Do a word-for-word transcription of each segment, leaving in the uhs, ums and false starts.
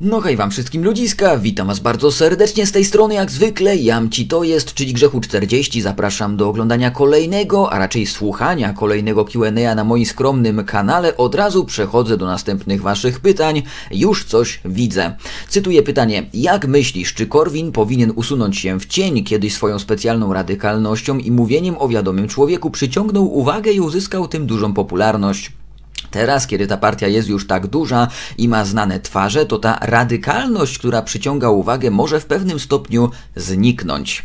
No hej wam wszystkim ludziska, witam was bardzo serdecznie z tej strony jak zwykle, Jamci to jest, czyli Grzechu czterdzieści, zapraszam do oglądania kolejnego, a raczej słuchania kolejnego Q and A na moim skromnym kanale. Od razu przechodzę do następnych waszych pytań, już coś widzę. Cytuję pytanie, jak myślisz, czy Korwin powinien usunąć się w cień, kiedyś swoją specjalną radykalnością i mówieniem o wiadomym człowieku przyciągnął uwagę i uzyskał tym dużą popularność? Teraz, kiedy ta partia jest już tak duża i ma znane twarze, to ta radykalność, która przyciąga uwagę, może w pewnym stopniu zniknąć.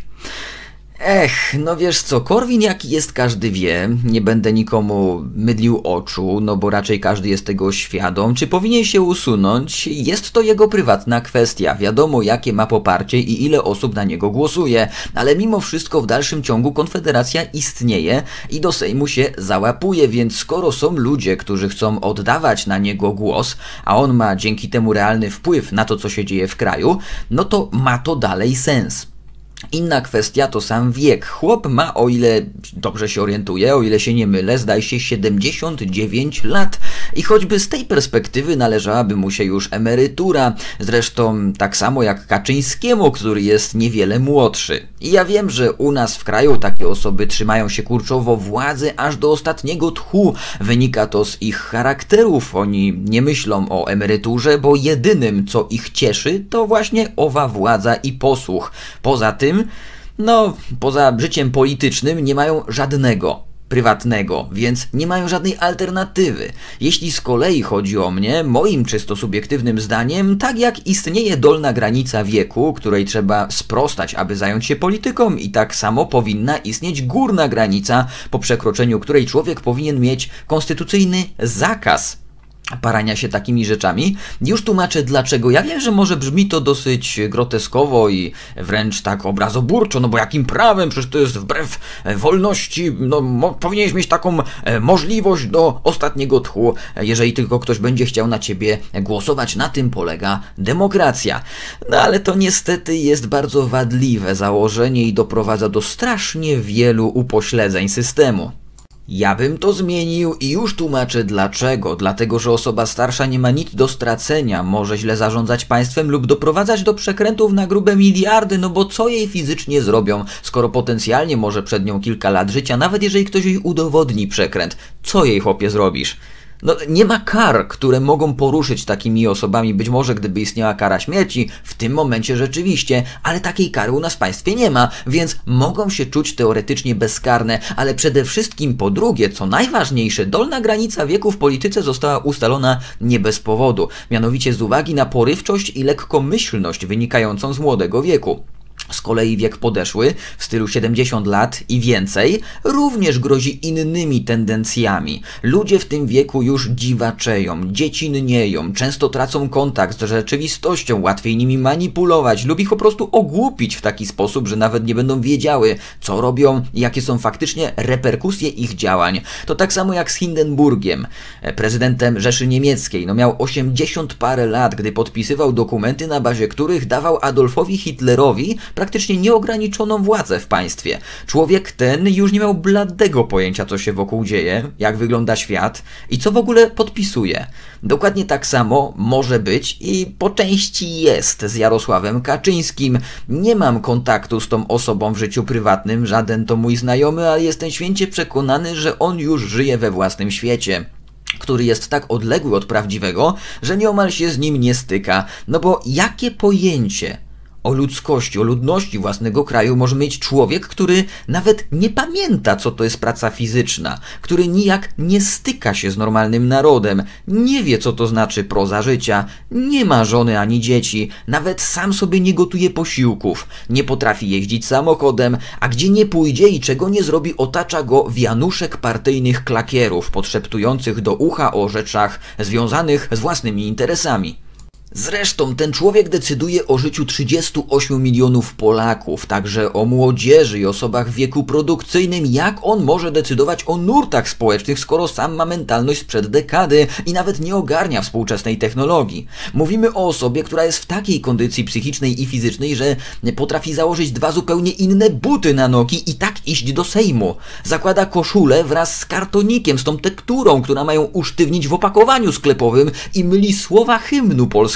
Ech, no wiesz co, Korwin jaki jest każdy wie, nie będę nikomu mydlił oczu, no bo raczej każdy jest tego świadom. Czy powinien się usunąć? Jest to jego prywatna kwestia, wiadomo jakie ma poparcie i ile osób na niego głosuje, ale mimo wszystko w dalszym ciągu Konfederacja istnieje i do Sejmu się załapuje, więc skoro są ludzie, którzy chcą oddawać na niego głos, a on ma dzięki temu realny wpływ na to, co się dzieje w kraju, no to ma to dalej sens. Inna kwestia to sam wiek. Chłop ma, o ile dobrze się orientuję, o ile się nie mylę, zdaje się siedemdziesiąt dziewięć lat i choćby z tej perspektywy należałaby mu się już emerytura, zresztą tak samo jak Kaczyńskiemu, który jest niewiele młodszy. I ja wiem, że u nas w kraju takie osoby trzymają się kurczowo władzy aż do ostatniego tchu. Wynika to z ich charakterów. Oni nie myślą o emeryturze, bo jedynym co ich cieszy to właśnie owa władza i posłuch. Poza tym no, poza życiem politycznym nie mają żadnego prywatnego, więc nie mają żadnej alternatywy. Jeśli z kolei chodzi o mnie, moim czysto subiektywnym zdaniem, tak jak istnieje dolna granica wieku, której trzeba sprostać, aby zająć się polityką, i tak samo powinna istnieć górna granica, po przekroczeniu której człowiek powinien mieć konstytucyjny zakaz parania się takimi rzeczami. Już tłumaczę dlaczego. Ja wiem, że może brzmi to dosyć groteskowo i wręcz tak obrazoburczo, no bo jakim prawem, przecież to jest wbrew wolności, no mo- powinieneś mieć taką e, możliwość do ostatniego tchu, jeżeli tylko ktoś będzie chciał na ciebie głosować. Na tym polega demokracja. No ale to niestety jest bardzo wadliwe założenie i doprowadza do strasznie wielu upośledzeń systemu. Ja bym to zmienił i już tłumaczę dlaczego. Dlatego, że osoba starsza nie ma nic do stracenia, może źle zarządzać państwem lub doprowadzać do przekrętów na grube miliardy, no bo co jej fizycznie zrobią, skoro potencjalnie może przed nią kilka lat życia, nawet jeżeli ktoś jej udowodni przekręt. Co jej, chłopie, zrobisz? No, nie ma kar, które mogą poruszyć takimi osobami. Być może gdyby istniała kara śmierci, w tym momencie rzeczywiście, ale takiej kary u nas w państwie nie ma, więc mogą się czuć teoretycznie bezkarne, ale przede wszystkim po drugie, co najważniejsze, dolna granica wieku w polityce została ustalona nie bez powodu, mianowicie z uwagi na porywczość i lekkomyślność wynikającą z młodego wieku. Z kolei wiek podeszły, w stylu siedemdziesiąt lat i więcej, również grozi innymi tendencjami. Ludzie w tym wieku już dziwaczeją, dziecinnieją, często tracą kontakt z rzeczywistością, łatwiej nimi manipulować lub ich po prostu ogłupić w taki sposób, że nawet nie będą wiedziały, co robią i jakie są faktycznie reperkusje ich działań. To tak samo jak z Hindenburgiem, prezydentem Rzeszy Niemieckiej. No miał osiemdziesiąt parę lat, gdy podpisywał dokumenty, na bazie których dawał Adolfowi Hitlerowi praktycznie nieograniczoną władzę w państwie. Człowiek ten już nie miał bladego pojęcia, co się wokół dzieje, jak wygląda świat i co w ogóle podpisuje. Dokładnie tak samo może być i po części jest z Jarosławem Kaczyńskim. Nie mam kontaktu z tą osobą w życiu prywatnym, żaden to mój znajomy, ale jestem święcie przekonany, że on już żyje we własnym świecie, który jest tak odległy od prawdziwego, że nieomal się z nim nie styka. No bo jakie pojęcie o ludzkości, o ludności własnego kraju może mieć człowiek, który nawet nie pamięta, co to jest praca fizyczna, który nijak nie styka się z normalnym narodem, nie wie, co to znaczy proza życia, nie ma żony ani dzieci, nawet sam sobie nie gotuje posiłków, nie potrafi jeździć samochodem, a gdzie nie pójdzie i czego nie zrobi, otacza go wianuszek partyjnych klakierów, podszeptujących do ucha o rzeczach związanych z własnymi interesami. Zresztą ten człowiek decyduje o życiu trzydziestu ośmiu milionów Polaków, także o młodzieży i osobach w wieku produkcyjnym. Jak on może decydować o nurtach społecznych, skoro sam ma mentalność sprzed dekady i nawet nie ogarnia współczesnej technologii? Mówimy o osobie, która jest w takiej kondycji psychicznej i fizycznej, że potrafi założyć dwa zupełnie inne buty na nogi i tak iść do Sejmu. Zakłada koszulę wraz z kartonikiem, z tą tekturą, która mają usztywnić w opakowaniu sklepowym i myli słowa hymnu polskiego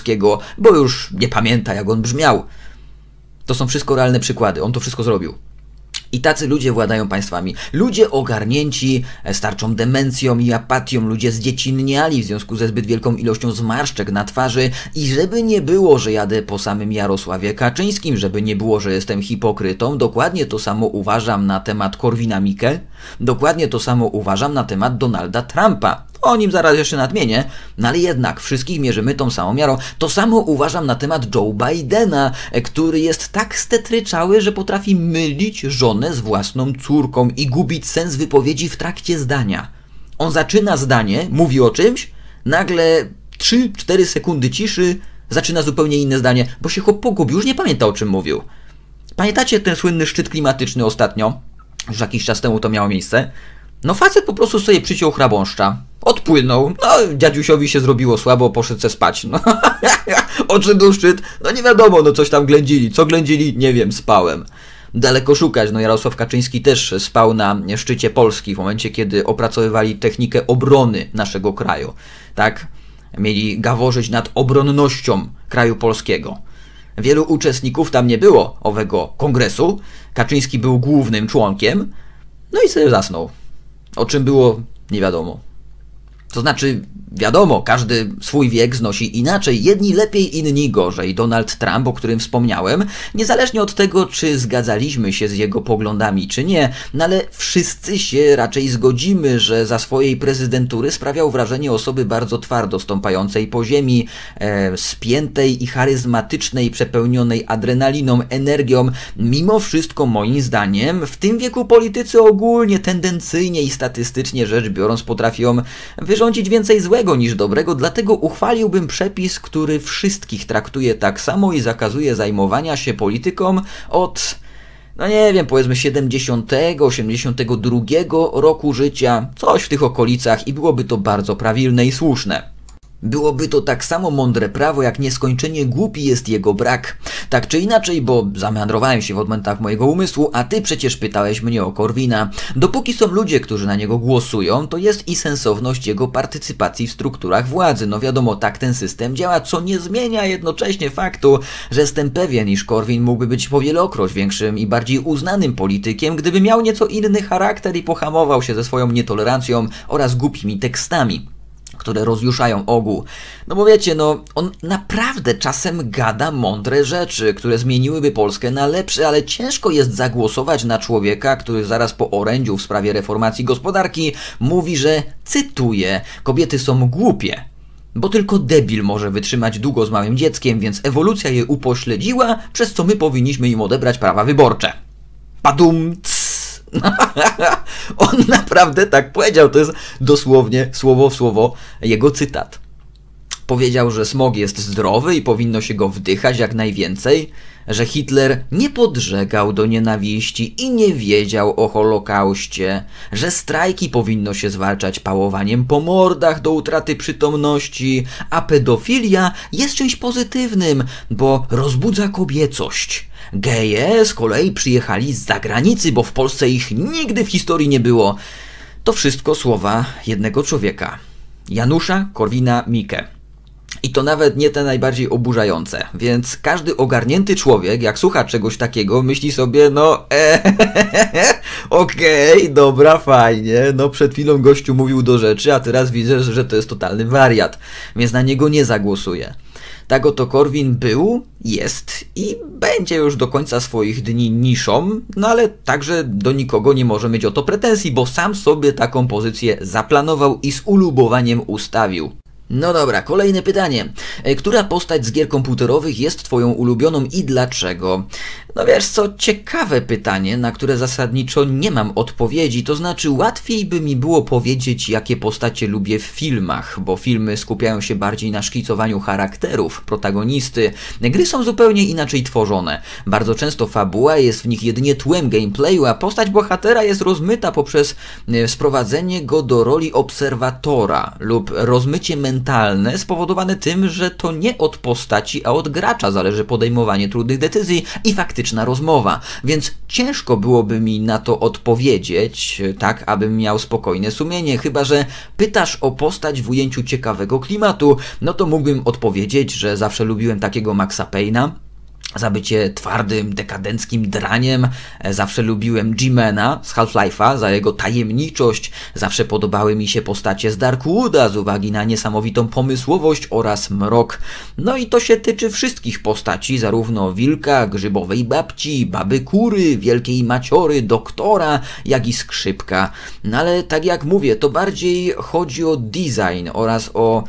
polskiego, bo już nie pamięta, jak on brzmiał. To są wszystko realne przykłady, on to wszystko zrobił. I tacy ludzie władają państwami. Ludzie ogarnięci starczą demencją i apatią, ludzie zdziecinniali w związku ze zbyt wielką ilością zmarszczek na twarzy i żeby nie było, że jadę po samym Jarosławie Kaczyńskim, żeby nie było, że jestem hipokrytą, dokładnie to samo uważam na temat Korwina-Mikke, dokładnie to samo uważam na temat Donalda Trumpa. O nim zaraz jeszcze nadmienię, no ale jednak wszystkich mierzymy tą samą miarą. To samo uważam na temat Joe Bidena, który jest tak stetryczały, że potrafi mylić żonę z własną córką i gubić sens wypowiedzi w trakcie zdania. On zaczyna zdanie, mówi o czymś, nagle trzy cztery sekundy ciszy, zaczyna zupełnie inne zdanie, bo się chłop pogubił, już nie pamięta, o czym mówił. Pamiętacie ten słynny szczyt klimatyczny ostatnio? Już jakiś czas temu to miało miejsce. No facet po prostu sobie przyciął chrabąszcza. Odpłynął. No, dziadziusiowi się zrobiło słabo, poszedł se spać. No, odszedł szczyt. No nie wiadomo, no coś tam ględzili. Co ględzili? Nie wiem, spałem. Daleko szukać. No Jarosław Kaczyński też spał na szczycie Polski w momencie, kiedy opracowywali technikę obrony naszego kraju. Tak? Mieli gaworzyć nad obronnością kraju polskiego. Wielu uczestników tam nie było owego kongresu. Kaczyński był głównym członkiem. No i sobie zasnął. O czym było, nie wiadomo. To znaczy, wiadomo, każdy swój wiek znosi inaczej, jedni lepiej, inni gorzej. Donald Trump, o którym wspomniałem, niezależnie od tego, czy zgadzaliśmy się z jego poglądami, czy nie, no ale wszyscy się raczej zgodzimy, że za swojej prezydentury sprawiał wrażenie osoby bardzo twardo stąpającej po ziemi, e, spiętej i charyzmatycznej, przepełnionej adrenaliną, energią. Mimo wszystko, moim zdaniem, w tym wieku politycy ogólnie, tendencyjnie i statystycznie rzecz biorąc, potrafią wyrządzić więcej złego niż dobrego, dlatego uchwaliłbym przepis, który wszystkich traktuje tak samo i zakazuje zajmowania się polityką od, no nie wiem, powiedzmy siedemdziesiątego, osiemdziesiątego drugiego roku życia, coś w tych okolicach i byłoby to bardzo prawilne i słuszne. Byłoby to tak samo mądre prawo, jak nieskończenie głupi jest jego brak. Tak czy inaczej, bo zameandrowałem się w odmętach mojego umysłu, a ty przecież pytałeś mnie o Korwina. Dopóki są ludzie, którzy na niego głosują, to jest i sensowność jego partycypacji w strukturach władzy. No wiadomo, tak ten system działa, co nie zmienia jednocześnie faktu, że jestem pewien, iż Korwin mógłby być powielokroć większym i bardziej uznanym politykiem, gdyby miał nieco inny charakter i pohamował się ze swoją nietolerancją oraz głupimi tekstami, które rozjuszają ogół. No bo wiecie, no on naprawdę czasem gada mądre rzeczy, które zmieniłyby Polskę na lepsze, ale ciężko jest zagłosować na człowieka, który zaraz po orędziu w sprawie reformacji gospodarki mówi, że, cytuję, kobiety są głupie, bo tylko debil może wytrzymać długo z małym dzieckiem, więc ewolucja je upośledziła, przez co my powinniśmy im odebrać prawa wyborcze. Padum, cs. On naprawdę tak powiedział, to jest dosłownie słowo w słowo jego cytat. Powiedział, że smog jest zdrowy i powinno się go wdychać jak najwięcej, że Hitler nie podżegał do nienawiści i nie wiedział o Holokauście, że strajki powinno się zwalczać pałowaniem po mordach do utraty przytomności, a pedofilia jest czymś pozytywnym, bo rozbudza kobiecość. Geje z kolei przyjechali z zagranicy, bo w Polsce ich nigdy w historii nie było. To wszystko słowa jednego człowieka. Janusza Korwina-Mikke. I to nawet nie te najbardziej oburzające, więc każdy ogarnięty człowiek, jak słucha czegoś takiego, myśli sobie, no eee, okej, okay, dobra, fajnie, no przed chwilą gościu mówił do rzeczy, a teraz widzę, że to jest totalny wariat, więc na niego nie zagłosuję. Tak oto Korwin był, jest i będzie już do końca swoich dni niszą, no ale także do nikogo nie może mieć o to pretensji, bo sam sobie taką pozycję zaplanował i z ulubowaniem ustawił. No dobra, kolejne pytanie. Która postać z gier komputerowych jest twoją ulubioną i dlaczego? No wiesz co, ciekawe pytanie, na które zasadniczo nie mam odpowiedzi, to znaczy łatwiej by mi było powiedzieć, jakie postacie lubię w filmach, bo filmy skupiają się bardziej na szkicowaniu charakterów, protagonisty. Gry są zupełnie inaczej tworzone. Bardzo często fabuła jest w nich jedynie tłem gameplayu, a postać bohatera jest rozmyta poprzez sprowadzenie go do roli obserwatora lub rozmycie mentalne spowodowane tym, że to nie od postaci, a od gracza zależy podejmowanie trudnych decyzji i faktycznie romantyczna rozmowa, więc ciężko byłoby mi na to odpowiedzieć, tak abym miał spokojne sumienie, chyba że pytasz o postać w ujęciu ciekawego klimatu, no to mógłbym odpowiedzieć, że zawsze lubiłem takiego Maxa Payne'a, za bycie twardym, dekadenckim draniem. Zawsze lubiłem G-Mana z Half-Life'a za jego tajemniczość. Zawsze podobały mi się postacie z Darkwooda z uwagi na niesamowitą pomysłowość oraz mrok. No i to się tyczy wszystkich postaci, zarówno Wilka, Grzybowej Babci, Baby Kury, Wielkiej Maciory, Doktora, jak i Skrzypka. No ale tak jak mówię, to bardziej chodzi o design oraz o...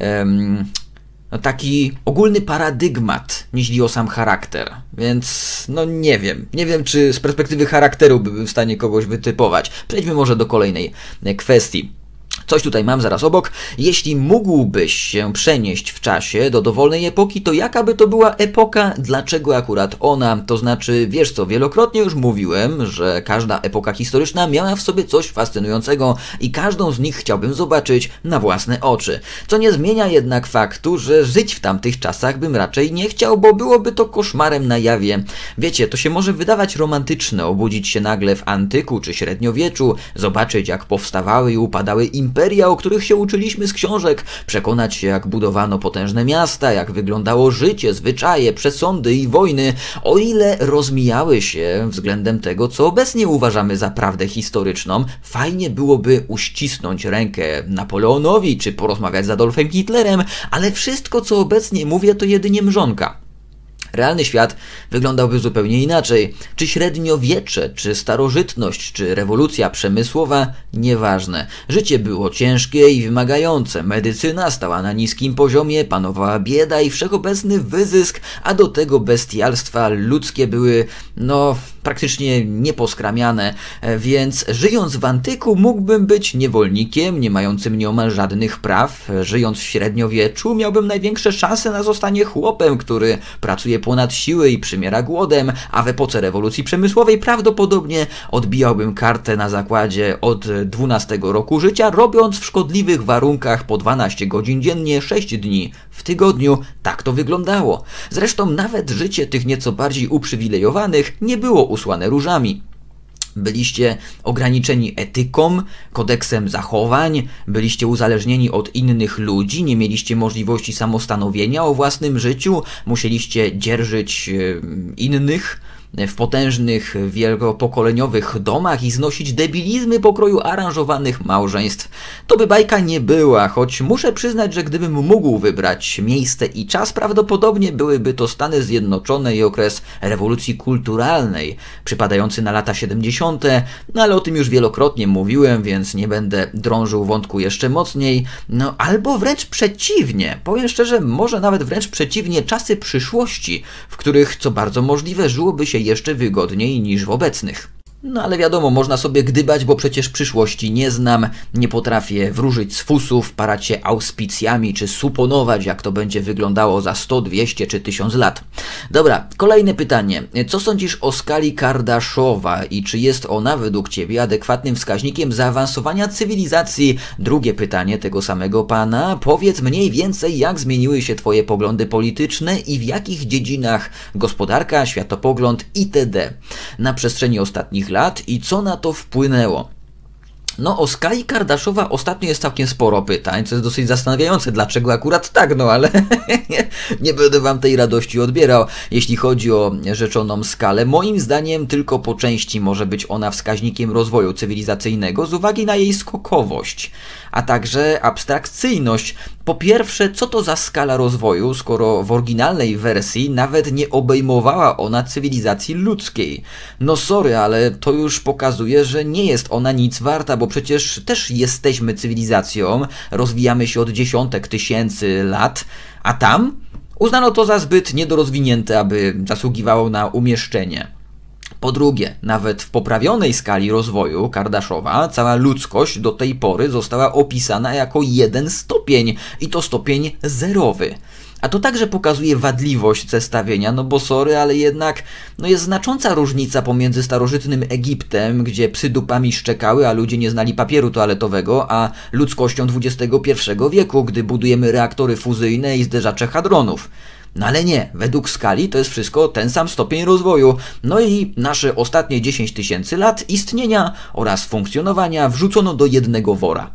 Um, No taki ogólny paradygmat, niźli o sam charakter. Więc no nie wiem. Nie wiem, czy z perspektywy charakteru byłbym w stanie kogoś wytypować. Przejdźmy może do kolejnej kwestii. Coś tutaj mam zaraz obok. Jeśli mógłbyś się przenieść w czasie do dowolnej epoki, to jaka by to była epoka? Dlaczego akurat ona? To znaczy, wiesz co, wielokrotnie już mówiłem, że każda epoka historyczna miała w sobie coś fascynującego i każdą z nich chciałbym zobaczyć na własne oczy. Co nie zmienia jednak faktu, że żyć w tamtych czasach bym raczej nie chciał, bo byłoby to koszmarem na jawie. Wiecie, to się może wydawać romantyczne, obudzić się nagle w antyku czy średniowieczu, zobaczyć jak powstawały i upadały imperia, o których się uczyliśmy z książek, przekonać się jak budowano potężne miasta, jak wyglądało życie, zwyczaje, przesądy i wojny, o ile rozmijały się względem tego, co obecnie uważamy za prawdę historyczną, fajnie byłoby uścisnąć rękę Napoleonowi czy porozmawiać z Adolfem Hitlerem, ale wszystko co obecnie mówię to jedynie mrzonka. Realny świat wyglądałby zupełnie inaczej. Czy średniowiecze, czy starożytność, czy rewolucja przemysłowa, nieważne. Życie było ciężkie i wymagające, medycyna stała na niskim poziomie, panowała bieda i wszechobecny wyzysk, a do tego bestialstwa ludzkie były, no, praktycznie nieposkramiane, więc żyjąc w antyku mógłbym być niewolnikiem, nie mającym nieomal żadnych praw. Żyjąc w średniowieczu miałbym największe szanse na zostanie chłopem, który pracuje ponad siły i przymiera głodem, a w epoce rewolucji przemysłowej prawdopodobnie odbijałbym kartę na zakładzie od dwunastego roku życia, robiąc w szkodliwych warunkach po dwanaście godzin dziennie, sześć dni w tygodniu. Tak to wyglądało. Zresztą nawet życie tych nieco bardziej uprzywilejowanych nie było usłane różami. Byliście ograniczeni etyką, kodeksem zachowań, byliście uzależnieni od innych ludzi, nie mieliście możliwości samostanowienia o własnym życiu, musieliście dzierżyć innych w potężnych, wielopokoleniowych domach i znosić debilizmy pokroju aranżowanych małżeństw. To by bajka nie była, choć muszę przyznać, że gdybym mógł wybrać miejsce i czas, prawdopodobnie byłyby to Stany Zjednoczone i okres rewolucji kulturalnej, przypadający na lata siedemdziesiąte, no ale o tym już wielokrotnie mówiłem, więc nie będę drążył wątku jeszcze mocniej. No albo wręcz przeciwnie, powiem szczerze, może nawet wręcz przeciwnie, czasy przyszłości, w których, co bardzo możliwe, żyłoby się jeszcze wygodniej niż w obecnych. No ale wiadomo, można sobie gdybać, bo przecież przyszłości nie znam, nie potrafię wróżyć z fusów, parać się auspicjami czy suponować, jak to będzie wyglądało za sto, dwieście czy tysiąc lat. Dobra, kolejne pytanie. Co sądzisz o skali Kardaszowa i czy jest ona według Ciebie adekwatnym wskaźnikiem zaawansowania cywilizacji? Drugie pytanie tego samego pana. Powiedz mniej więcej, jak zmieniły się Twoje poglądy polityczne i w jakich dziedzinach gospodarka, światopogląd itd. na przestrzeni ostatnich lat i co na to wpłynęło? No o skali Kardaszowa ostatnio jest całkiem sporo pytań, co jest dosyć zastanawiające, dlaczego akurat tak, no ale nie będę wam tej radości odbierał. Jeśli chodzi o rzeczoną skalę, moim zdaniem tylko po części może być ona wskaźnikiem rozwoju cywilizacyjnego z uwagi na jej skokowość, a także abstrakcyjność. Po pierwsze, co to za skala rozwoju, skoro w oryginalnej wersji nawet nie obejmowała ona cywilizacji ludzkiej? No sorry, ale to już pokazuje, że nie jest ona nic warta, bo przecież też jesteśmy cywilizacją, rozwijamy się od dziesiątek tysięcy lat, a tam uznano to za zbyt niedorozwinięte, aby zasługiwało na umieszczenie. Po drugie, nawet w poprawionej skali rozwoju Kardaszowa cała ludzkość do tej pory została opisana jako jeden stopień i to stopień zerowy. A to także pokazuje wadliwość zestawienia, no bo sorry, ale jednak no jest znacząca różnica pomiędzy starożytnym Egiptem, gdzie psy dupami szczekały, a ludzie nie znali papieru toaletowego, a ludzkością dwudziestego pierwszego wieku, gdy budujemy reaktory fuzyjne i zderzacze hadronów. No ale nie, według skali to jest wszystko ten sam stopień rozwoju. No i nasze ostatnie dziesięć tysięcy lat istnienia oraz funkcjonowania wrzucono do jednego wora.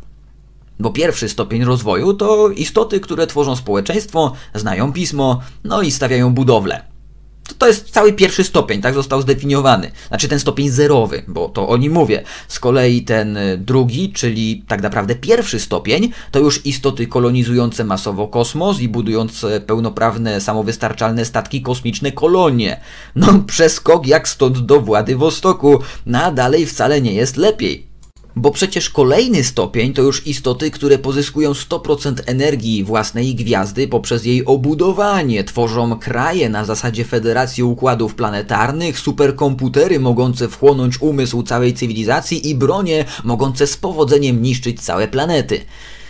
Bo pierwszy stopień rozwoju to istoty, które tworzą społeczeństwo, znają pismo, no i stawiają budowlę. To jest cały pierwszy stopień, tak został zdefiniowany. Znaczy ten stopień zerowy, bo to o nim mówię. Z kolei ten drugi, czyli tak naprawdę pierwszy stopień, to już istoty kolonizujące masowo kosmos i budujące pełnoprawne, samowystarczalne statki kosmiczne kolonie. No przeskok jak stąd do Władywostoku, no a dalej wcale nie jest lepiej. Bo przecież kolejny stopień to już istoty, które pozyskują sto procent energii własnej gwiazdy poprzez jej obudowanie, tworzą kraje na zasadzie Federacji Układów Planetarnych, superkomputery mogące wchłonąć umysł całej cywilizacji i bronie mogące z powodzeniem niszczyć całe planety.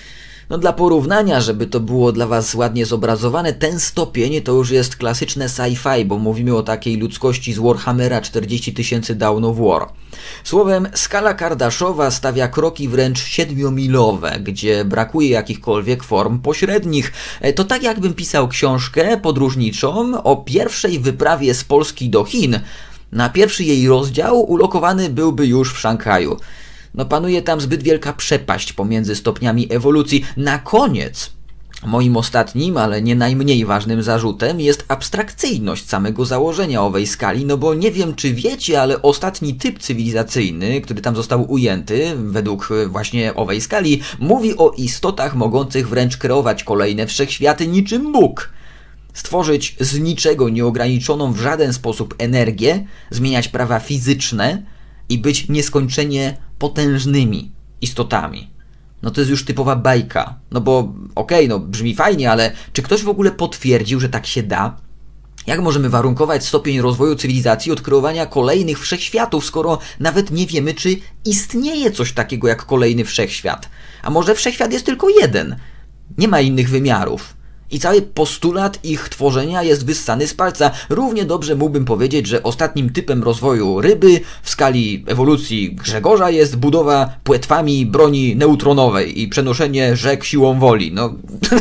No dla porównania, żeby to było dla was ładnie zobrazowane, ten stopień to już jest klasyczne sci-fi, bo mówimy o takiej ludzkości z Warhammera czterdzieści tysięcy Dawn of War. Słowem, skala Kardaszowa stawia kroki wręcz siedmiomilowe, gdzie brakuje jakichkolwiek form pośrednich. To tak jakbym pisał książkę podróżniczą o pierwszej wyprawie z Polski do Chin. Na pierwszy jej rozdział ulokowany byłby już w Szanghaju. No panuje tam zbyt wielka przepaść pomiędzy stopniami ewolucji. Na koniec, moim ostatnim, ale nie najmniej ważnym zarzutem jest abstrakcyjność samego założenia owej skali, no bo nie wiem czy wiecie, ale ostatni typ cywilizacyjny, który tam został ujęty, według właśnie owej skali, mówi o istotach mogących wręcz kreować kolejne wszechświaty niczym Bóg. Stworzyć z niczego nieograniczoną w żaden sposób energię, zmieniać prawa fizyczne i być nieskończenie potężnymi istotami. No to jest już typowa bajka. No bo okej, okay, no brzmi fajnie, ale czy ktoś w ogóle potwierdził, że tak się da? Jak możemy warunkować stopień rozwoju cywilizacji od kreowania kolejnych wszechświatów, skoro nawet nie wiemy, czy istnieje coś takiego jak kolejny wszechświat? A może wszechświat jest tylko jeden? Nie ma innych wymiarów. I cały postulat ich tworzenia jest wyssany z palca. Równie dobrze mógłbym powiedzieć, że ostatnim typem rozwoju ryby w skali ewolucji Grzegorza jest budowa płetwami broni neutronowej i przenoszenie rzek siłą woli. No,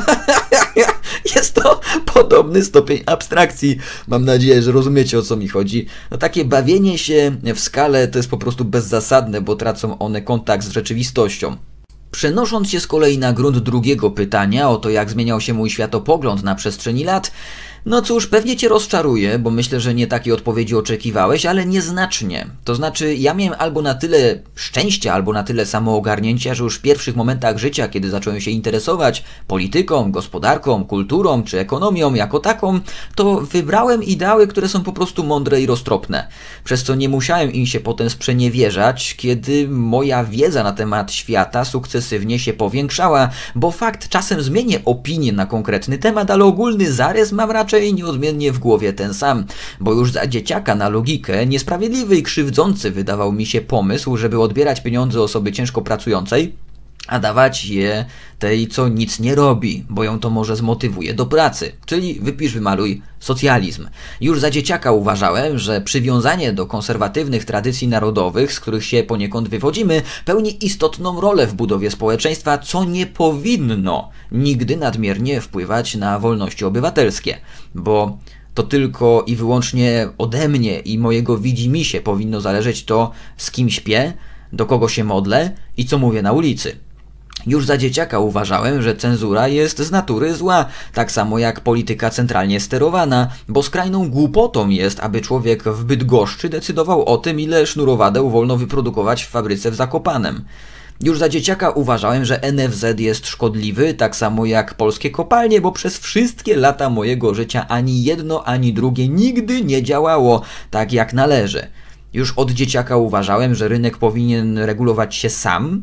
jest to podobny stopień abstrakcji. Mam nadzieję, że rozumiecie, o co mi chodzi. No, takie bawienie się w skale to jest po prostu bezzasadne, bo tracą one kontakt z rzeczywistością. Przenosząc się z kolei na grunt drugiego pytania o to, jak zmieniał się mój światopogląd na przestrzeni lat, no cóż, pewnie cię rozczaruję, bo myślę, że nie takiej odpowiedzi oczekiwałeś, ale nieznacznie. To znaczy, ja miałem albo na tyle szczęścia, albo na tyle samoogarnięcia, że już w pierwszych momentach życia, kiedy zacząłem się interesować polityką, gospodarką, kulturą czy ekonomią jako taką, to wybrałem ideały, które są po prostu mądre i roztropne. Przez co nie musiałem im się potem sprzeniewierzać, kiedy moja wiedza na temat świata sukcesywnie się powiększała, bo fakt, czasem zmienię opinię na konkretny temat, ale ogólny zarys mam raczej nieodmiennie w głowie ten sam, bo już za dzieciaka na logikę niesprawiedliwy i krzywdzący wydawał mi się pomysł, żeby odbierać pieniądze osoby ciężko pracującej, a dawać je tej, co nic nie robi, bo ją to może zmotywuje do pracy, czyli wypisz, wymaluj socjalizm. Już za dzieciaka uważałem, że przywiązanie do konserwatywnych tradycji narodowych, z których się poniekąd wywodzimy, pełni istotną rolę w budowie społeczeństwa, co nie powinno nigdy nadmiernie wpływać na wolności obywatelskie, bo to tylko i wyłącznie ode mnie i mojego widzimisię powinno zależeć to, z kim śpię, do kogo się modlę i co mówię na ulicy. Już za dzieciaka uważałem, że cenzura jest z natury zła, tak samo jak polityka centralnie sterowana, bo skrajną głupotą jest, aby człowiek w Bydgoszczy decydował o tym, ile sznurowadeł wolno wyprodukować w fabryce w Zakopanem. Już za dzieciaka uważałem, że N F Z jest szkodliwy, tak samo jak polskie kopalnie, bo przez wszystkie lata mojego życia ani jedno, ani drugie nigdy nie działało tak jak należy. Już od dzieciaka uważałem, że rynek powinien regulować się sam,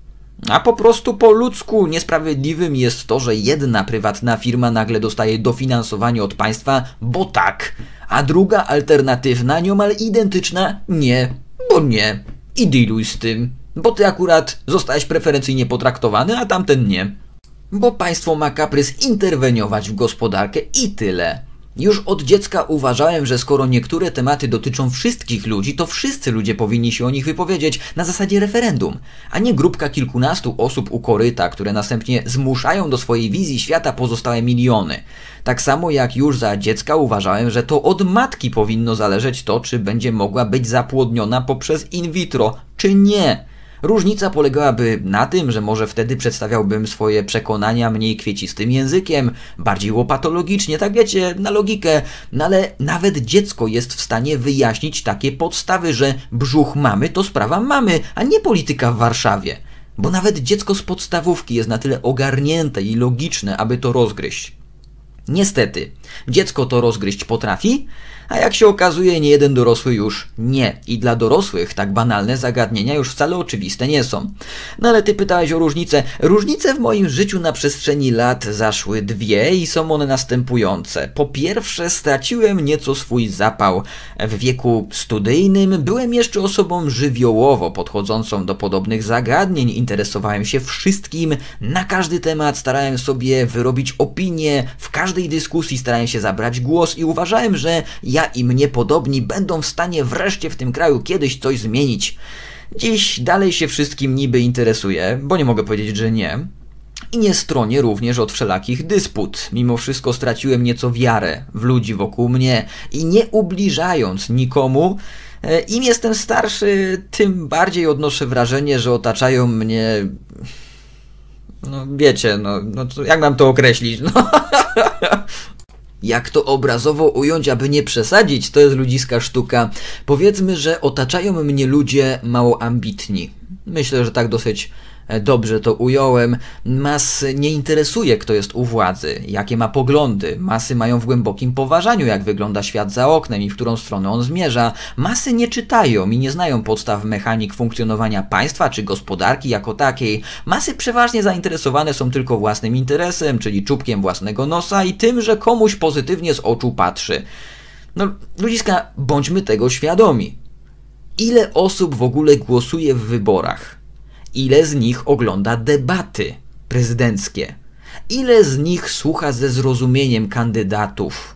a po prostu po ludzku niesprawiedliwym jest to, że jedna prywatna firma nagle dostaje dofinansowanie od państwa, bo tak, a druga alternatywna, nieomal identyczna, nie, bo nie. I dealuj z tym, bo ty akurat zostałeś preferencyjnie potraktowany, a tamten nie. Bo państwo ma kaprys interweniować w gospodarkę i tyle. Już od dziecka uważałem, że skoro niektóre tematy dotyczą wszystkich ludzi, to wszyscy ludzie powinni się o nich wypowiedzieć na zasadzie referendum, a nie grupka kilkunastu osób u koryta, które następnie zmuszają do swojej wizji świata pozostałe miliony. Tak samo jak już za dziecka uważałem, że to od matki powinno zależeć to, czy będzie mogła być zapłodniona poprzez in vitro, czy nie. Różnica polegałaby na tym, że może wtedy przedstawiałbym swoje przekonania mniej kwiecistym językiem, bardziej łopatologicznie, tak wiecie, na logikę, no ale nawet dziecko jest w stanie wyjaśnić takie podstawy, że brzuch mamy to sprawa mamy, a nie polityka w Warszawie. Bo nawet dziecko z podstawówki jest na tyle ogarnięte i logiczne, aby to rozgryźć. Niestety, dziecko to rozgryźć potrafi, a jak się okazuje, niejeden dorosły już nie. I dla dorosłych tak banalne zagadnienia już wcale oczywiste nie są. No ale ty pytałeś o różnice. Różnice w moim życiu na przestrzeni lat zaszły dwie i są one następujące. Po pierwsze, straciłem nieco swój zapał. W wieku studyjnym byłem jeszcze osobą żywiołowo podchodzącą do podobnych zagadnień. Interesowałem się wszystkim, na każdy temat starałem sobie wyrobić opinię, w każdej dyskusji starałem się zabrać głos i uważałem, że ja i mnie podobni będą w stanie wreszcie w tym kraju kiedyś coś zmienić. Dziś dalej się wszystkim niby interesuję, bo nie mogę powiedzieć, że nie. I nie stronię również od wszelakich dysput. Mimo wszystko straciłem nieco wiarę w ludzi wokół mnie i nie ubliżając nikomu, im jestem starszy, tym bardziej odnoszę wrażenie, że otaczają mnie... No wiecie, no, no to jak mam to określić? No. Jak to obrazowo ująć, aby nie przesadzić, to jest ludziska sztuka. Powiedzmy, że otaczają mnie ludzie mało ambitni. Myślę, że tak dosyć dobrze to ująłem. Mas nie interesuje, kto jest u władzy, jakie ma poglądy. Masy mają w głębokim poważaniu, jak wygląda świat za oknem i w którą stronę on zmierza. Masy nie czytają i nie znają podstaw mechanik funkcjonowania państwa czy gospodarki jako takiej. Masy przeważnie zainteresowane są tylko własnym interesem, czyli czubkiem własnego nosa i tym, że komuś pozytywnie z oczu patrzy. No, ludziska, bądźmy tego świadomi. Ile osób w ogóle głosuje w wyborach? Ile z nich ogląda debaty prezydenckie? Ile z nich słucha ze zrozumieniem kandydatów?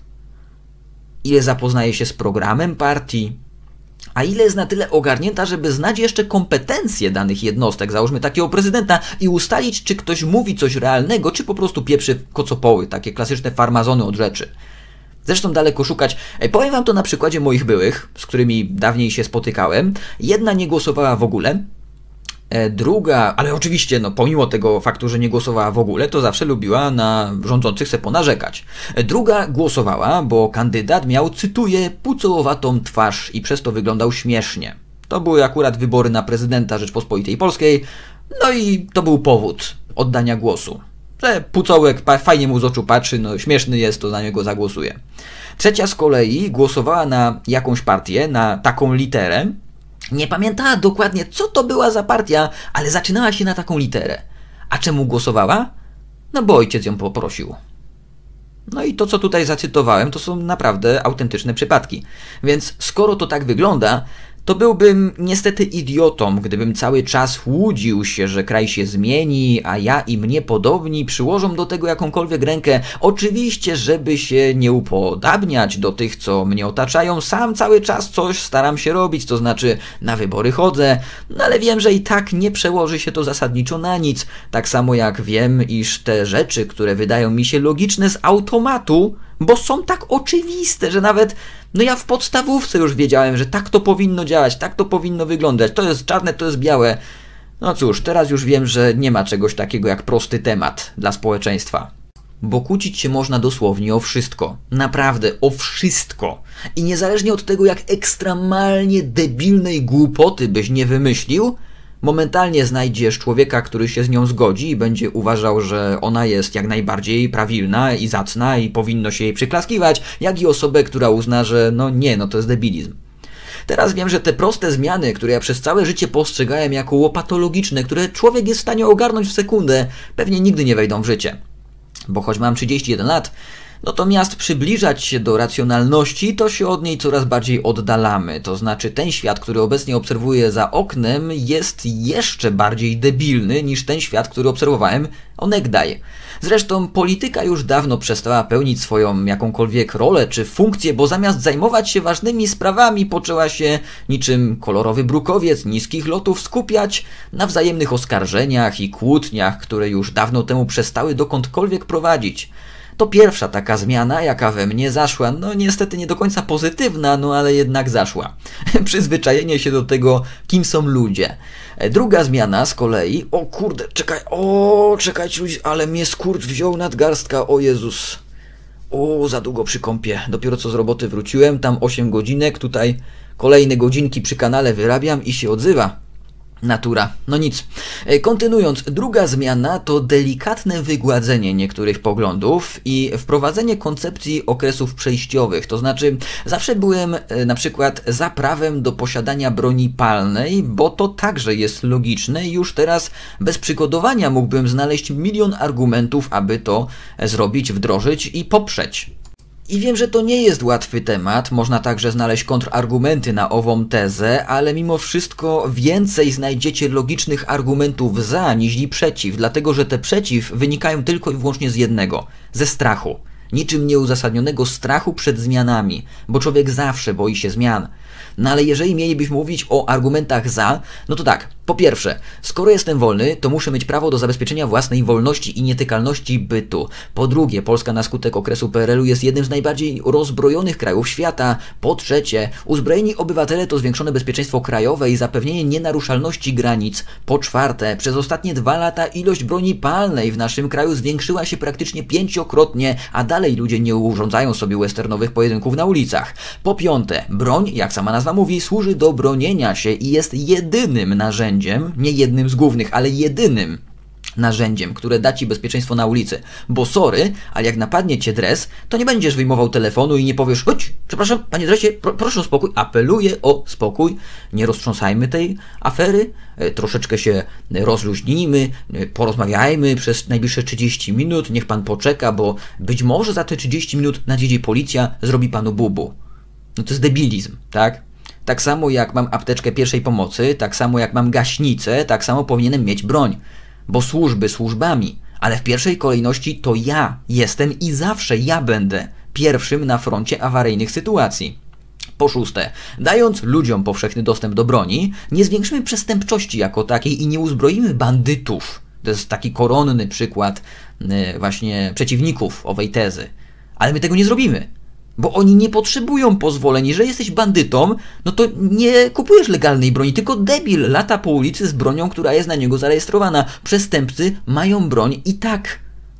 Ile zapoznaje się z programem partii? A ile jest na tyle ogarnięta, żeby znać jeszcze kompetencje danych jednostek, załóżmy takiego prezydenta, i ustalić, czy ktoś mówi coś realnego, czy po prostu pieprzy kocopoły, takie klasyczne farmazony od rzeczy. Zresztą daleko szukać. Powiem wam to na przykładzie moich byłych, z którymi dawniej się spotykałem. Jedna nie głosowała w ogóle, druga, ale oczywiście, no pomimo tego faktu, że nie głosowała w ogóle, to zawsze lubiła na rządzących se ponarzekać. Druga głosowała, bo kandydat miał, cytuję, pucołowatą twarz i przez to wyglądał śmiesznie. To były akurat wybory na prezydenta Rzeczpospolitej Polskiej, no i to był powód oddania głosu. Że pucołek fajnie mu z oczu patrzy, no śmieszny jest, to na niego zagłosuje. Trzecia z kolei głosowała na jakąś partię, na taką literę. Nie pamiętała dokładnie, co to była za partia, ale zaczynała się na taką literę. A czemu głosowała? No bo ojciec ją poprosił. No i to, co tutaj zacytowałem, to są naprawdę autentyczne przypadki. Więc skoro to tak wygląda, to byłbym niestety idiotą, gdybym cały czas łudził się, że kraj się zmieni, a ja i mnie podobni przyłożą do tego jakąkolwiek rękę. Oczywiście, żeby się nie upodabniać do tych, co mnie otaczają, sam cały czas coś staram się robić, to znaczy na wybory chodzę, no ale wiem, że i tak nie przełoży się to zasadniczo na nic. Tak samo jak wiem, iż te rzeczy, które wydają mi się logiczne z automatu, bo są tak oczywiste, że nawet no ja w podstawówce już wiedziałem, że tak to powinno działać, tak to powinno wyglądać, to jest czarne, to jest białe. No cóż, teraz już wiem, że nie ma czegoś takiego jak prosty temat dla społeczeństwa. Bo kłócić się można dosłownie o wszystko. Naprawdę, o wszystko. I niezależnie od tego, jak ekstremalnie debilnej głupoty byś nie wymyślił, momentalnie znajdziesz człowieka, który się z nią zgodzi i będzie uważał, że ona jest jak najbardziej prawilna i zacna i powinno się jej przyklaskiwać, jak i osobę, która uzna, że no nie, no to jest debilizm. Teraz wiem, że te proste zmiany, które ja przez całe życie postrzegałem jako łopatologiczne, które człowiek jest w stanie ogarnąć w sekundę, pewnie nigdy nie wejdą w życie. Bo choć mam trzydzieści jeden lat, Natomiast przybliżać się do racjonalności, to się od niej coraz bardziej oddalamy. To znaczy ten świat, który obecnie obserwuję za oknem, jest jeszcze bardziej debilny niż ten świat, który obserwowałem onegdaj. Zresztą polityka już dawno przestała pełnić swoją jakąkolwiek rolę czy funkcję, bo zamiast zajmować się ważnymi sprawami, poczęła się niczym kolorowy brukowiec niskich lotów skupiać na wzajemnych oskarżeniach i kłótniach, które już dawno temu przestały dokądkolwiek prowadzić. To pierwsza taka zmiana, jaka we mnie zaszła. No niestety nie do końca pozytywna, no ale jednak zaszła. Przyzwyczajenie się do tego, kim są ludzie. Druga zmiana z kolei... O kurde, czekaj, o, czekajcie ludzie, ale mnie skurcz wziął nadgarstka, o Jezus. O, za długo przy kąpie. Dopiero co z roboty wróciłem, tam osiem godzinek, tutaj kolejne godzinki przy kanale wyrabiam i się odzywa. Natura. No nic. Kontynuując, druga zmiana to delikatne wygładzenie niektórych poglądów i wprowadzenie koncepcji okresów przejściowych. To znaczy, zawsze byłem na przykład za prawem do posiadania broni palnej, bo to także jest logiczne i już teraz bez przygotowania mógłbym znaleźć milion argumentów, aby to zrobić, wdrożyć i poprzeć. I wiem, że to nie jest łatwy temat, można także znaleźć kontrargumenty na ową tezę, ale mimo wszystko więcej znajdziecie logicznych argumentów za niż przeciw, dlatego że te przeciw wynikają tylko i wyłącznie z jednego, ze strachu. Niczym nieuzasadnionego strachu przed zmianami, bo człowiek zawsze boi się zmian. No ale jeżeli mielibyśmy mówić o argumentach za, no to tak, po pierwsze, skoro jestem wolny, to muszę mieć prawo do zabezpieczenia własnej wolności i nietykalności bytu. Po drugie, Polska na skutek okresu P R L u jest jednym z najbardziej rozbrojonych krajów świata. Po trzecie, uzbrojeni obywatele to zwiększone bezpieczeństwo krajowe i zapewnienie nienaruszalności granic. Po czwarte, przez ostatnie dwa lata ilość broni palnej w naszym kraju zwiększyła się praktycznie pięciokrotnie, a dalej ludzie nie urządzają sobie westernowych pojedynków na ulicach. Po piąte, broń, jak sama nazwa mówi, służy do bronienia się i jest jedynym narzędziem, nie jednym z głównych, ale jedynym narzędziem, które da ci bezpieczeństwo na ulicy. Bo sorry, ale jak napadnie cię dres, to nie będziesz wyjmował telefonu i nie powiesz: chodź, przepraszam, panie dresie, pro, proszę o spokój, apeluję o spokój, nie roztrząsajmy tej afery, e, troszeczkę się rozluźnijmy, e, porozmawiajmy przez najbliższe trzydzieści minut, niech pan poczeka, bo być może za te trzydzieści minut nadjedzie policja, zrobi panu bubu. No to jest debilizm, tak? Tak samo jak mam apteczkę pierwszej pomocy, tak samo jak mam gaśnicę, tak samo powinienem mieć broń. Bo służby służbami, ale w pierwszej kolejności to ja jestem i zawsze ja będę pierwszym na froncie awaryjnych sytuacji. Po szóste, dając ludziom powszechny dostęp do broni, nie zwiększymy przestępczości jako takiej i nie uzbroimy bandytów. To jest taki koronny przykład yy, właśnie przeciwników owej tezy. Ale my tego nie zrobimy. Bo oni nie potrzebują pozwoleń. Jeżeli jesteś bandytą, no to nie kupujesz legalnej broni, tylko debil lata po ulicy z bronią, która jest na niego zarejestrowana. Przestępcy mają broń i tak.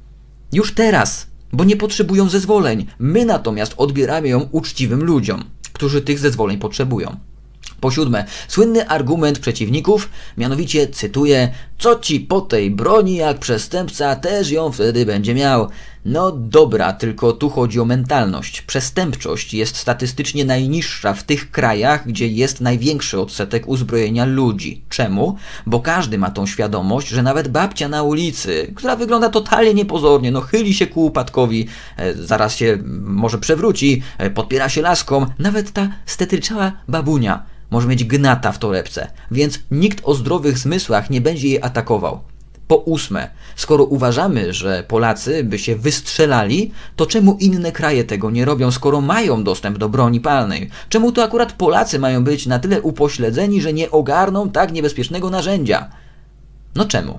Już teraz, bo nie potrzebują zezwoleń. My natomiast odbieramy ją uczciwym ludziom, którzy tych zezwoleń potrzebują. Po siódme, słynny argument przeciwników, mianowicie cytuję: co ci po tej broni, jak przestępca też ją wtedy będzie miał. No dobra, tylko tu chodzi o mentalność. Przestępczość jest statystycznie najniższa w tych krajach, gdzie jest największy odsetek uzbrojenia ludzi. Czemu? Bo każdy ma tą świadomość, że nawet babcia na ulicy, która wygląda totalnie niepozornie, no chyli się ku upadkowi, e, zaraz się może przewróci, e, podpiera się laską, nawet ta stetryczała babunia może mieć gnata w torebce, więc nikt o zdrowych zmysłach nie będzie jej atakował. Po ósme, skoro uważamy, że Polacy by się wystrzelali, to czemu inne kraje tego nie robią, skoro mają dostęp do broni palnej? Czemu to akurat Polacy mają być na tyle upośledzeni, że nie ogarną tak niebezpiecznego narzędzia? No czemu?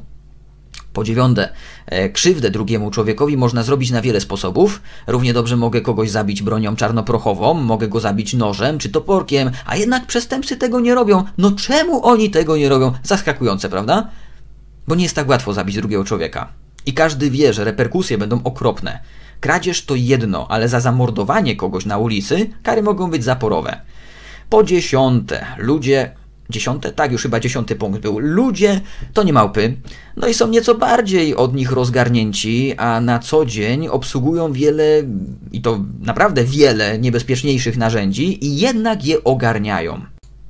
Po dziewiąte, krzywdę drugiemu człowiekowi można zrobić na wiele sposobów. Równie dobrze mogę kogoś zabić bronią czarnoprochową, mogę go zabić nożem czy toporkiem, a jednak przestępcy tego nie robią. No czemu oni tego nie robią? Zaskakujące, prawda? Bo nie jest tak łatwo zabić drugiego człowieka. I każdy wie, że reperkusje będą okropne. Kradzież to jedno, ale za zamordowanie kogoś na ulicy kary mogą być zaporowe. Po dziesiąte, ludzie... Dziesiąte? Tak, już chyba dziesiąty punkt był. Ludzie to nie małpy, no i są nieco bardziej od nich rozgarnięci, a na co dzień obsługują wiele, i to naprawdę wiele niebezpieczniejszych narzędzi i jednak je ogarniają.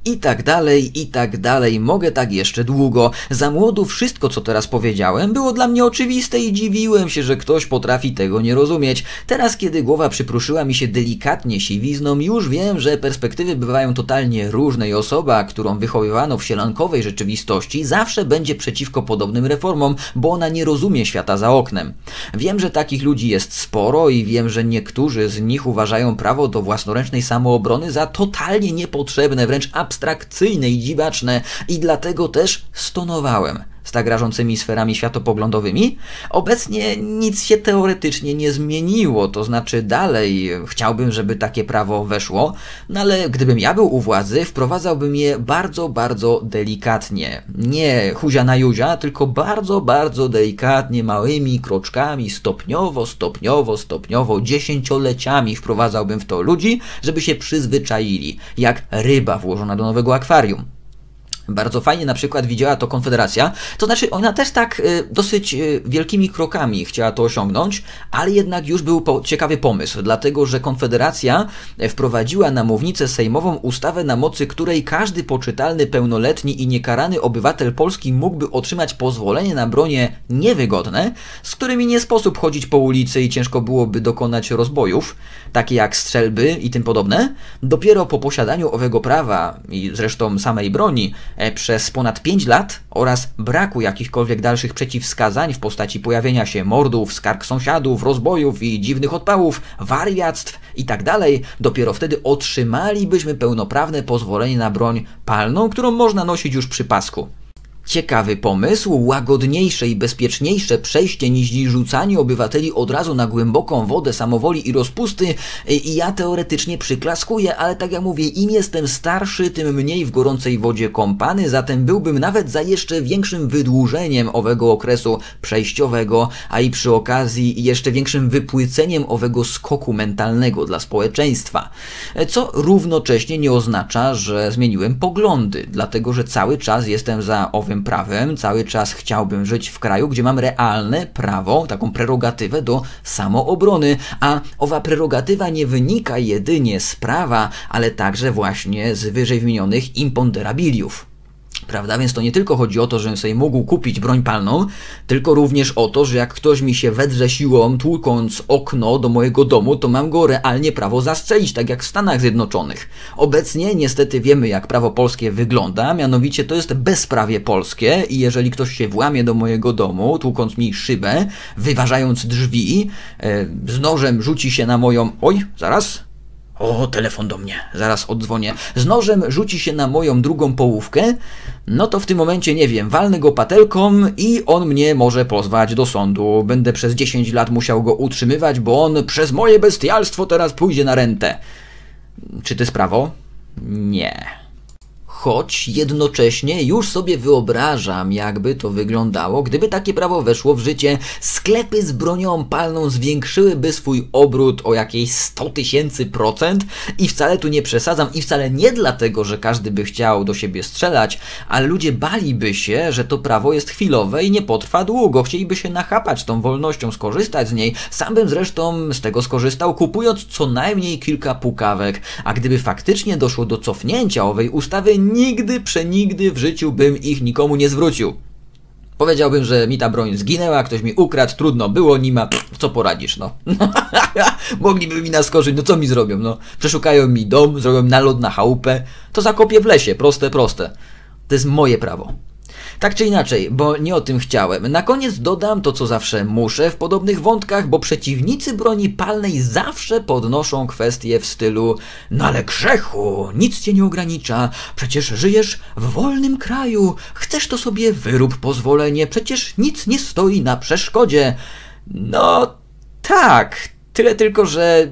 I tak dalej, i tak dalej, mogę tak jeszcze długo. Za młodu wszystko, co teraz powiedziałem, było dla mnie oczywiste i dziwiłem się, że ktoś potrafi tego nie rozumieć. Teraz, kiedy głowa przypruszyła mi się delikatnie siwizną, już wiem, że perspektywy bywają totalnie różne i osoba, którą wychowywano w sielankowej rzeczywistości, zawsze będzie przeciwko podobnym reformom, bo ona nie rozumie świata za oknem. Wiem, że takich ludzi jest sporo i wiem, że niektórzy z nich uważają prawo do własnoręcznej samoobrony za totalnie niepotrzebne, wręcz abstrakcyjne i dziwaczne i dlatego też stonowałem z tak rażącymi sferami światopoglądowymi. Obecnie nic się teoretycznie nie zmieniło, to znaczy dalej chciałbym, żeby takie prawo weszło, no ale gdybym ja był u władzy, wprowadzałbym je bardzo, bardzo delikatnie. Nie huzia na juzia, tylko bardzo, bardzo delikatnie, małymi kroczkami, stopniowo, stopniowo, stopniowo, dziesięcioleciami wprowadzałbym w to ludzi, żeby się przyzwyczaili, jak ryba włożona do nowego akwarium. Bardzo fajnie na przykład widziała to Konfederacja, to znaczy ona też tak y, dosyć y, wielkimi krokami chciała to osiągnąć, ale jednak już był po, ciekawy pomysł, dlatego że Konfederacja wprowadziła na mównicę sejmową ustawę, na mocy której każdy poczytalny, pełnoletni i niekarany obywatel Polski mógłby otrzymać pozwolenie na bronie niewygodne, z którymi nie sposób chodzić po ulicy i ciężko byłoby dokonać rozbojów, takie jak strzelby i tym podobne. Dopiero po posiadaniu owego prawa i zresztą samej broni przez ponad pięć lat oraz braku jakichkolwiek dalszych przeciwwskazań w postaci pojawienia się mordów, skarg sąsiadów, rozbojów i dziwnych odpałów, wariactw itd., dopiero wtedy otrzymalibyśmy pełnoprawne pozwolenie na broń palną, którą można nosić już przy pasku. Ciekawy pomysł, łagodniejsze i bezpieczniejsze przejście niż rzucanie obywateli od razu na głęboką wodę samowoli i rozpusty i ja teoretycznie przyklaskuję, ale tak jak mówię, im jestem starszy, tym mniej w gorącej wodzie kąpany, zatem byłbym nawet za jeszcze większym wydłużeniem owego okresu przejściowego, a i przy okazji jeszcze większym wypłyceniem owego skoku mentalnego dla społeczeństwa. Co równocześnie nie oznacza, że zmieniłem poglądy, dlatego że cały czas jestem za owym prawem, cały czas chciałbym żyć w kraju, gdzie mam realne prawo, taką prerogatywę do samoobrony, a owa prerogatywa nie wynika jedynie z prawa, ale także właśnie z wyżej wymienionych imponderabiliów. Prawda? Więc to nie tylko chodzi o to, żebym sobie mógł kupić broń palną, tylko również o to, że jak ktoś mi się wedrze siłą, tłukąc okno do mojego domu, to mam go realnie prawo zastrzelić, tak jak w Stanach Zjednoczonych. Obecnie niestety wiemy, jak prawo polskie wygląda, mianowicie to jest bezprawie polskie i jeżeli ktoś się włamie do mojego domu, tłukąc mi szybę, wyważając drzwi, e, z nożem rzuci się na moją... Oj, zaraz... O, telefon do mnie, zaraz oddzwonię. Z nożem rzuci się na moją drugą połówkę, no to w tym momencie, nie wiem, walnę go patelką i on mnie może pozwać do sądu. Będę przez dziesięć lat musiał go utrzymywać, bo on przez moje bestialstwo teraz pójdzie na rentę. Czy to jest prawo? Nie. Choć jednocześnie już sobie wyobrażam, jakby to wyglądało, gdyby takie prawo weszło w życie. Sklepy z bronią palną zwiększyłyby swój obrót o jakieś sto tysięcy procent i wcale tu nie przesadzam i wcale nie dlatego, że każdy by chciał do siebie strzelać, ale ludzie baliby się, że to prawo jest chwilowe i nie potrwa długo. Chcieliby się nachapać tą wolnością, skorzystać z niej. Sam bym zresztą z tego skorzystał, kupując co najmniej kilka pukawek, a gdyby faktycznie doszło do cofnięcia owej ustawy, nigdy, przenigdy w życiu bym ich nikomu nie zwrócił. Powiedziałbym, że mi ta broń zginęła, ktoś mi ukradł, trudno było, nie ma, co poradzisz, no. Mogliby mi naskorzyć, no co mi zrobią, no. Przeszukają mi dom, zrobią nalot na chałupę, to zakopię w lesie, proste, proste. To jest moje prawo. Tak czy inaczej, bo nie o tym chciałem. Na koniec dodam to, co zawsze muszę w podobnych wątkach, bo przeciwnicy broni palnej zawsze podnoszą kwestie w stylu: no ale grzechu, nic cię nie ogranicza, przecież żyjesz w wolnym kraju, chcesz to sobie wyrób pozwolenie, przecież nic nie stoi na przeszkodzie. No tak, tyle tylko, że...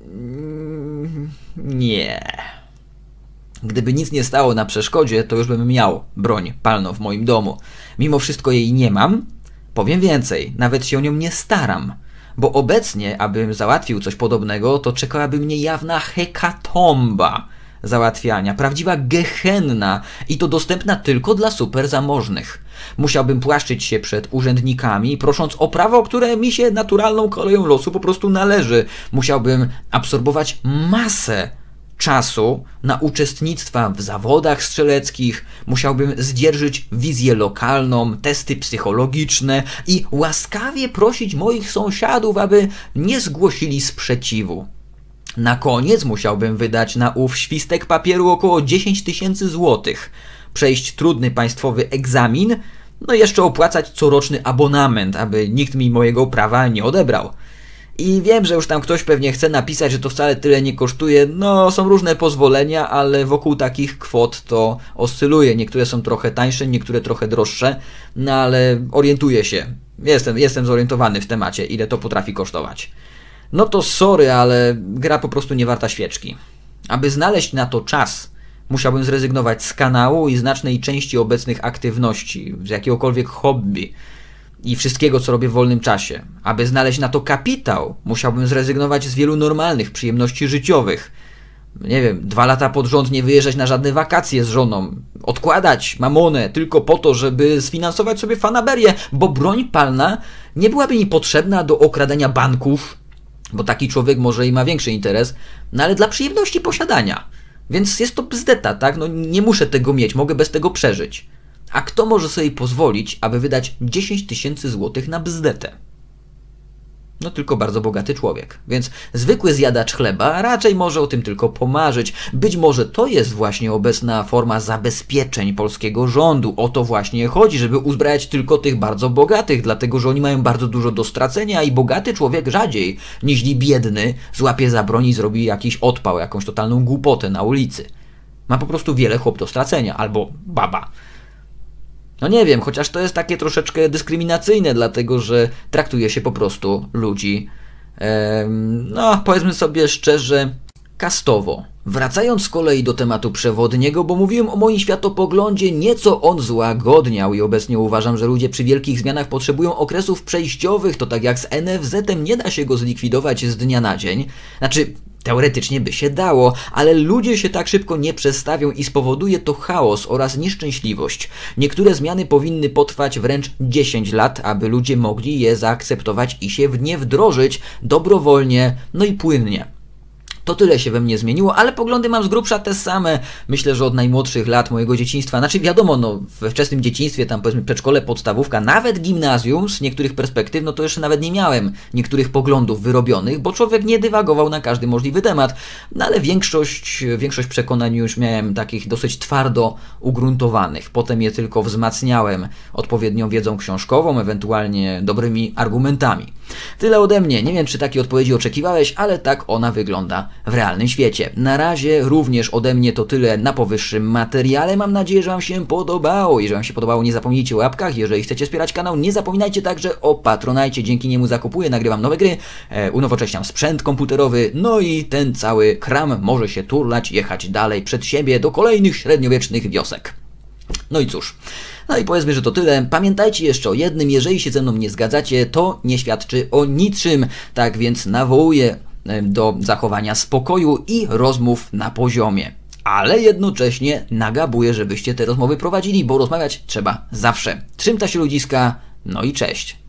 nie... Gdyby nic nie stało na przeszkodzie, to już bym miał broń palną w moim domu. Mimo wszystko jej nie mam. Powiem więcej, nawet się o nią nie staram. Bo obecnie, abym załatwił coś podobnego, to czekałaby mnie jawna hekatomba załatwiania. Prawdziwa gehenna i to dostępna tylko dla superzamożnych. Musiałbym płaszczyć się przed urzędnikami, prosząc o prawo, które mi się naturalną koleją losu po prostu należy. Musiałbym absorbować masę czasu na uczestnictwa w zawodach strzeleckich, musiałbym zdzierżyć wizję lokalną, testy psychologiczne i łaskawie prosić moich sąsiadów, aby nie zgłosili sprzeciwu. Na koniec musiałbym wydać na ów świstek papieru około dziesięć tysięcy złotych, przejść trudny państwowy egzamin, no i jeszcze opłacać coroczny abonament, aby nikt mi mojego prawa nie odebrał. I wiem, że już tam ktoś pewnie chce napisać, że to wcale tyle nie kosztuje. No, są różne pozwolenia, ale wokół takich kwot to oscyluje. Niektóre są trochę tańsze, niektóre trochę droższe, no ale orientuję się. Jestem, jestem zorientowany w temacie, ile to potrafi kosztować. No to sorry, ale gra po prostu nie warta świeczki. Aby znaleźć na to czas, musiałbym zrezygnować z kanału i znacznej części obecnych aktywności, z jakiegokolwiek hobby i wszystkiego, co robię w wolnym czasie. Aby znaleźć na to kapitał, musiałbym zrezygnować z wielu normalnych przyjemności życiowych. Nie wiem, dwa lata pod rząd nie wyjeżdżać na żadne wakacje z żoną, odkładać mamonę tylko po to, żeby sfinansować sobie fanaberię, bo broń palna nie byłaby mi potrzebna do okradania banków, bo taki człowiek może i ma większy interes, no ale dla przyjemności posiadania. Więc jest to bzdeta, tak? No nie muszę tego mieć, mogę bez tego przeżyć. A kto może sobie pozwolić, aby wydać dziesięć tysięcy złotych na bzdetę? No tylko bardzo bogaty człowiek. Więc zwykły zjadacz chleba raczej może o tym tylko pomarzyć. Być może to jest właśnie obecna forma zabezpieczeń polskiego rządu. O to właśnie chodzi, żeby uzbrajać tylko tych bardzo bogatych, dlatego że oni mają bardzo dużo do stracenia i bogaty człowiek rzadziej niż biedny złapie za broń i zrobi jakiś odpał, jakąś totalną głupotę na ulicy. Ma po prostu wiele chłop do stracenia, albo baba. No nie wiem, chociaż to jest takie troszeczkę dyskryminacyjne, dlatego że traktuje się po prostu ludzi, e, no powiedzmy sobie szczerze, kastowo. Wracając z kolei do tematu przewodniego, bo mówiłem o moim światopoglądzie, nieco on złagodniał i obecnie uważam, że ludzie przy wielkich zmianach potrzebują okresów przejściowych, to tak jak z N F Z-em nie da się go zlikwidować z dnia na dzień. Znaczy, teoretycznie by się dało, ale ludzie się tak szybko nie przestawią i spowoduje to chaos oraz nieszczęśliwość. Niektóre zmiany powinny potrwać wręcz dziesięć lat, aby ludzie mogli je zaakceptować i się w nie wdrożyć dobrowolnie, no i płynnie. To tyle się we mnie zmieniło, ale poglądy mam z grubsza te same. Myślę, że od najmłodszych lat mojego dzieciństwa, znaczy wiadomo, no we wczesnym dzieciństwie, tam powiedzmy przedszkole, podstawówka, nawet gimnazjum, z niektórych perspektyw, no to jeszcze nawet nie miałem niektórych poglądów wyrobionych, bo człowiek nie dywagował na każdy możliwy temat. No ale większość, większość przekonań już miałem takich dosyć twardo ugruntowanych. Potem je tylko wzmacniałem odpowiednią wiedzą książkową, ewentualnie dobrymi argumentami. Tyle ode mnie. Nie wiem, czy takiej odpowiedzi oczekiwałeś, ale tak ona wygląda w realnym świecie. Na razie również ode mnie to tyle na powyższym materiale. Mam nadzieję, że Wam się podobało. Jeżeli Wam się podobało, nie zapomnijcie o łapkach. Jeżeli chcecie wspierać kanał, nie zapominajcie także o Patronite. Dzięki niemu zakupuję, nagrywam nowe gry, e, unowocześniam sprzęt komputerowy, no i ten cały kram może się turlać, jechać dalej przed siebie do kolejnych średniowiecznych wiosek. No i cóż, no i powiedzmy, że to tyle. Pamiętajcie jeszcze o jednym, jeżeli się ze mną nie zgadzacie, to nie świadczy o niczym. Tak więc nawołuję do zachowania spokoju i rozmów na poziomie. Ale jednocześnie nagabuję, żebyście te rozmowy prowadzili, bo rozmawiać trzeba zawsze. Trzymta się ludziska, no i cześć.